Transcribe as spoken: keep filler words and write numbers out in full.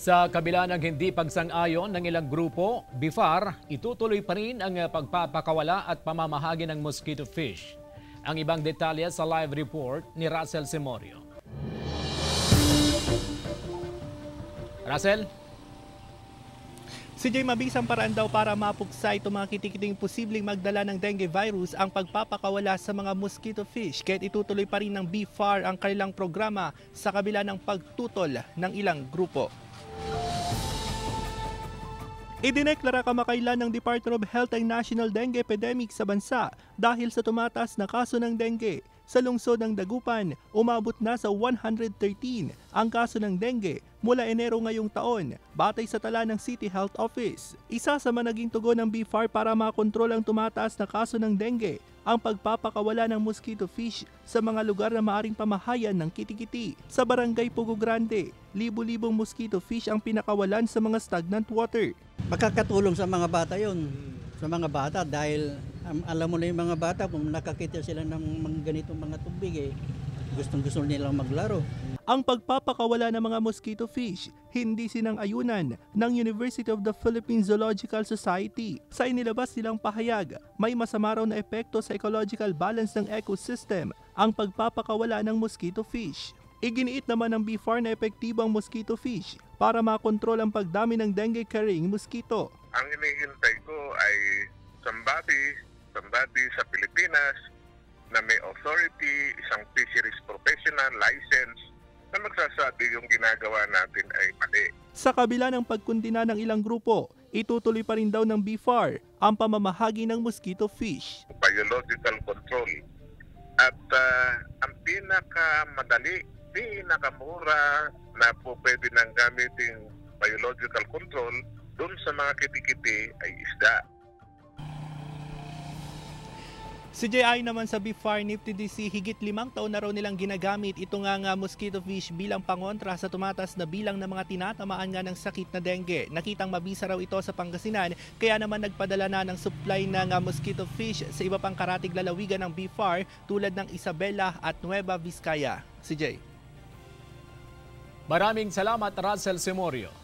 Sa kabila ng hindi pagsang-ayon ng ilang grupo, B F A R, itutuloy pa rin ang pagpapakawala at pamamahagi ng mosquito fish. Ang ibang detalye sa live report ni Russell Simorio. Russell? Si Jay, mabisang paraan daw para mapuksa ito mga kitikiting posibleng magdala ng dengue virus ang pagpapakawala sa mga mosquito fish. Kaya't itutuloy pa rin ng B F A R ang kanilang programa sa kabila ng pagtutol ng ilang grupo. Idineklara kamakailan ng Department of Health ang National Dengue Epidemic sa bansa dahil sa tumataas na kaso ng dengue. Sa lungsod ng Dagupan, umabot na sa one hundred thirteen ang kaso ng dengue mula Enero ngayong taon, batay sa tala ng City Health Office. Isa sa mga naging tugon ng B F A R para makontrol ang tumataas na kaso ng dengue, ang pagpapakawala ng mosquito fish sa mga lugar na maaring pamahayan ng kitikiti. Sa barangay Pugo Grande, libo-libong mosquito fish ang pinakawalan sa mga stagnant water. Makakatulong sa mga bata yon, sa mga bata dahil um, alam mo na yung mga bata kung nakakita sila ng mga ganitong mga tubig eh, gustong-gusto nilang maglaro. Ang pagpapakawala ng mga mosquito fish, hindi sinang-ayunan ng University of the Philippines Zoological Society. Sa inilabas nilang pahayag, may masama raw na epekto sa ecological balance ng ecosystem ang pagpapakawala ng mosquito fish. Iginiit naman ng B F A R na epektibo ang mosquito fish para makontrol ang pagdami ng dengue-carrying mosquito. Ang hinihintay ko ay somebody, somebody sa Pilipinas na may authority, isang fisheries professional, license, na magsasabi yung ginagawa natin ay mali. Sa kabila ng pagkundina ng ilang grupo, itutuloy pa rin daw ng B F A R ang pamamahagi ng mosquito fish. Biological control. At uh, ang pinakamadali, pinakamura na po pwede nang gamitin biological control dun sa mga kitikiti ay isda. Si J I naman sa B F A R N I P T D C, higit limang taon na raw nilang ginagamit ito nga nga mosquito fish bilang pangontra sa tumataas na bilang ng mga tinatamaan nga ng sakit na dengue. Nakitang mabisa raw ito sa Pangasinan, kaya naman nagpadala na ng supply ng mosquito fish sa iba pang karatig lalawigan ng B F A R tulad ng Isabela at Nueva Vizcaya. Si J. Maraming salamat, Russell Simorio.